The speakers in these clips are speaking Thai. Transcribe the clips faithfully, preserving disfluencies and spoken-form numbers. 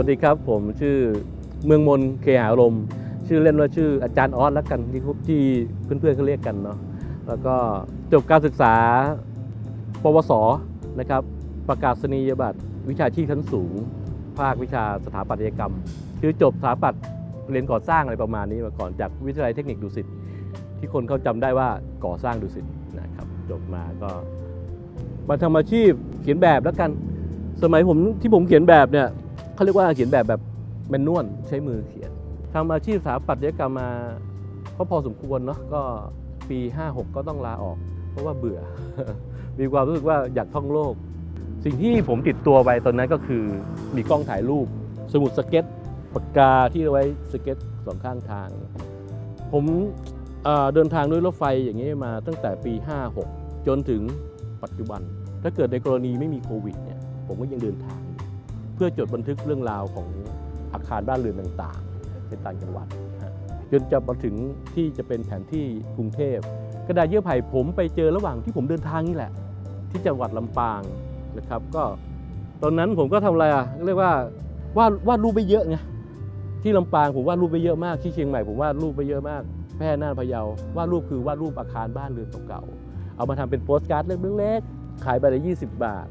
วัสดีครับผมชื่อเมืองมนเคหารมชื่อเล่นว่าชื่ออาจารย์ออสแล้วกันที่ที่เพื่อนๆเขาเรียกกันเนาะแล้วก็จบการศึกษาปวสนะครับประกาศนียบัตรวิชาชีพชั้นสูงภาควิชาสถาปัตยกรรมคือจบสถาปัตย์เรียนก่อสร้างอะไรประมาณนี้มาก่อนจากวิทยาลัยเทคนิคดุสิตที่คนเขาจำได้ว่าก่อสร้างดุสิตนะครับจบมาก็มาทำอาชีพเขียนแบบแล้วกันสมัยผมที่ผมเขียนแบบเนี่ยเขาเรียกว่าเขียนแบบแบบแมนนวลใช้มือเขียนทำอาชีพสถาปัตยกรรมมาก็พอสมควรเนาะก็ปีห้าหกก็ต้องลาออกเพราะว่าเบื่อ มีความรู้สึกว่าอยากท่องโลกสิ่งที่ผมติดตัวไปตอนนั้นก็คือมีกล้องถ่ายรูปสมุดสเก็ตปากกาที่เอาไว้สเก็ตสองข้างทางผมเอ่อเดินทางด้วยรถไฟอย่างนี้มาตั้งแต่ปีห้าหกจนถึงปัจจุบันถ้าเกิดในกรณีไม่มีโควิดเนี่ยผมก็ยังเดินทางเพื่อจดบันทึกเรื่องราวของอาคารบ้านเรือนต่างๆในต่างจังหวัดจนจะมาถึงที่จะเป็นแผนที่กรุงเทพกระดาษเยื่อไผ่ผมไปเจอระหว่างที่ผมเดินทางนี่แหละที่จังหวัดลำปางนะครับก็ตอนนั้นผมก็ทำอะไรอ่ะเรียกว่าวาดวาดรูปไปเยอะไงที่ลำปางผมวาดรูปไปเยอะมากที่เชียงใหม่ผมวาดรูปไปเยอะมากแพร่น่านพะเยาวาดรูปคือวาดรูปอาคารบ้านเรือนเก่าๆเอามาทำเป็นโปสการ์ดเล็กๆขายใบละยี่สิบบาท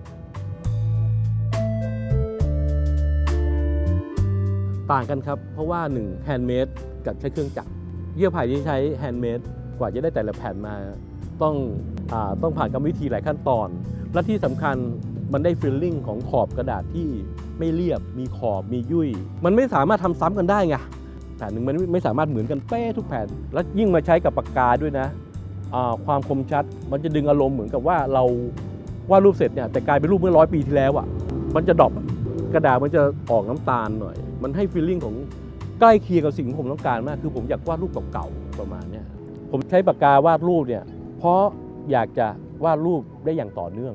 ต่างกันครับเพราะว่าหนึ่งแฮนด์เมดกับใช้เครื่องจักรเยื่อไผ่ที่ใช้แฮนด์เมดกว่าจะได้แต่ละแผ่นมาต้องอ่าต้องผ่านกรรมวิธีหลายขั้นตอนและที่สำคัญมันได้ฟีลลิ่งของขอบกระดาษที่ไม่เรียบมีขอบมียุ่ยมันไม่สามารถทำซ้ำกันได้ไงแผ่นหนึ่งมันไม่สามารถเหมือนกันเป๊ะทุกแผ่นและยิ่งมาใช้กับปากกาด้วยนะความคมชัดมันจะดึงอารมณ์เหมือนกับว่าเราวาดรูปเสร็จเนี่ยแต่กลายเป็นรูปเมื่อร้อยปีที่แล้วอ่ะมันจะดรอปกระดาษมันจะออกน้ำตาลหน่อยมันให้ฟีลลิ่งของใกล้เคียงกับสิ่งที่ผมต้องการมากคือผมอยากวาดรูปเก่าๆประมาณนี้ผมใช้ปากกาวาดรูปเนี่ยเพราะอยากจะวาดรูปได้อย่างต่อเนื่อง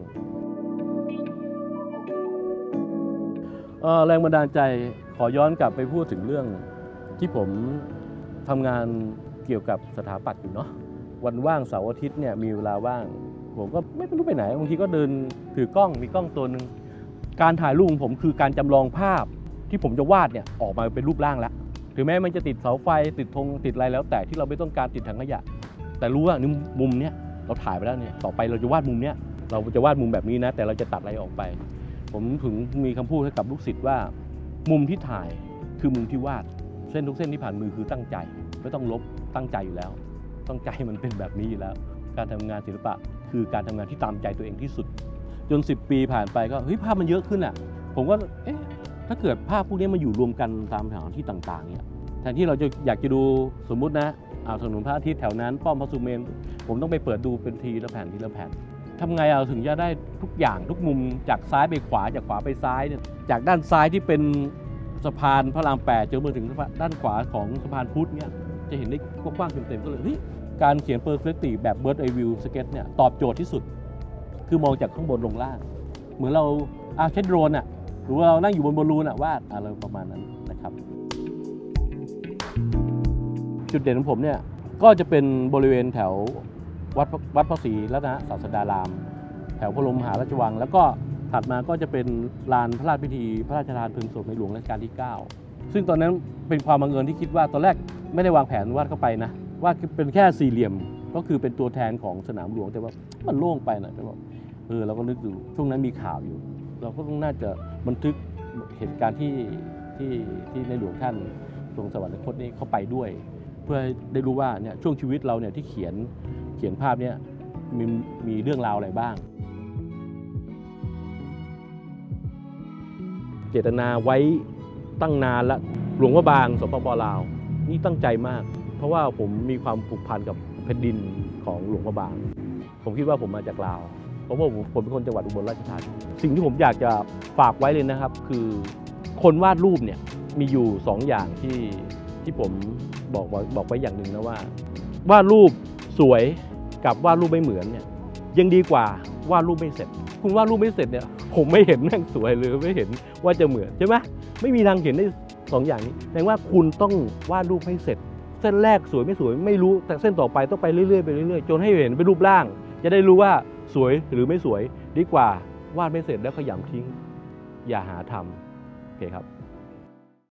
แรงบันดาลใจขอย้อนกลับไปพูดถึงเรื่องที่ผมทำงานเกี่ยวกับสถาปัตย์อยู่เนาะวันว่างเสาร์อาทิตย์เนี่ยมีเวลาว่างผมก็ไม่รู้ไปไหนบางทีก็เดินถือกล้องมีกล้องตัวหนึ่งการถ่ายรูปของผมคือการจำลองภาพที่ผมจะวาดเนี่ยออกมาเป็นรูปร่างแล้วถึงแม้มันจะติดเสาไฟติดธงติดอะไรแล้วแต่ที่เราไม่ต้องการติดถังขยะแต่รู้ว่านี่มุมเนี้ยเราถ่ายไปแล้วเนี่ยต่อไปเราจะวาดมุมเนี้ยเราจะวาดมุมแบบนี้นะแต่เราจะตัดอะไรออกไปผมถึงมีคำพูดให้กับลูกศิษย์ว่ามุมที่ถ่ายคือมุมที่วาดเส้นทุกเส้นที่ผ่านมือคือตั้งใจไม่ต้องลบตั้งใจอยู่แล้วต้องใจมันเป็นแบบนี้อยู่แล้วการทำงานศิลปะคือการทำงานที่ตามใจตัวเองที่สุดจนสิบปีผ่านไปก็เฮ้ยภาพมันเยอะขึ้นอ่ะผมก็เอ๊ะถ้าเกิดภาพพวกนี้มาอยู่รวมกันตามสถานที่ต่างๆเนี่ยแทนที่เราจะอยากจะดูสมมุตินะอ่าวถนนพระอาทิตย์แถวนั้นป้อมพระสุเมรุผมต้องไปเปิดดูเป็นทีละแผ่นทีละแผ่นทำไงเราถึงจะได้ทุกอย่างทุกมุมจากซ้ายไปขวาจากขวาไปซ้ายเนี่ยจากด้านซ้ายที่เป็นสะพานพระรามแปดจนมาถึงด้านขวาของสะพานพุทธเนี่ยจะเห็นได้กว้างๆเต็มๆก็เลยเฮ้ยการเขียนเปอร์สเปกทีฟแบบ Bird Eye View Sketch เนี่ยตอบโจทย์ที่สุดคือมองจากข้างบนลงล่างเหมือนเราเอาใช้โดรนอ่ะหรือว่าเรานั่งอยู่บนบอลลูนอ่ะวาดอะไรประมาณนั้นนะครับจุดเด่นของผมเนี่ยก็จะเป็นบริเวณแถววัดวัดพระศรีรัตนศาสดารามแถวพระบรมมหาราชวังแล้วก็ถัดมาก็จะเป็นลานพระราชพิธีพระราชทานเพลิงศพในหลวงรัชกาลที่เก้าซึ่งตอนนั้นเป็นความบังเอิญที่คิดว่าตอนแรกไม่ได้วางแผนวาดเข้าไปนะวาดเป็นแค่สี่เหลี่ยมก็คือเป็นตัวแทนของสนามหลวงแต่ว่ามันโล่งไปนะแต่ว่าเออเราก็นึกดูช่วงนั้นมีข่าวอยู่เราก็ต้องน่าจะบันทึกเหตุการณ์ที่ที่ที่ในหลวงท่านทรงสวรรคตนี้เข้าไปด้วยเพื่อได้รู้ว่าเนี่ยช่วงชีวิตเราเนี่ยที่เขียนเขียนภาพเนี่ยมีมีเรื่องราวอะไรบ้างเจตนาไว้ตั้งนานละหลวงพระบางสปป.ลาวนี่ตั้งใจมากเพราะว่าผมมีความผูกพันกับแผ่นดินของหลวงพระบางผมคิดว่าผมมาจากลาวเพราะว่าผมเป็นคนจังหวัดอุบลราชธานีสิ่งที่ผมอยากจะฝากไว้เลยนะครับคือคนวาดรูปเนี่ยมีอยู่สองอย่างที่ที่ผมบอกบอกไว้อย่างหนึ่งนะว่าวาดรูปสวยกับวาดรูปไม่เหมือนเนี่ยยังดีกว่าวาดรูปไม่เสร็จคุณวาดรูปไม่เสร็จเนี่ยผมไม่เห็นแม่งสวยหรือไม่เห็นว่าจะเหมือนใช่ไหมไม่มีทางเห็นได้สองอย่างนี้แสดงว่าคุณต้องวาดรูปให้เสร็จเส้นแรกสวยไม่สวยไม่รู้แต่เส้นต่อไปต้องไปเรื่อยๆไปเรื่อยๆจนให้เห็นเป็นรูปร่างจะได้รู้ว่าสวยหรือไม่สวยดีกว่าวาดไม่เสร็จแล้วขยำทิ้งอย่าหาทำโอเคครับ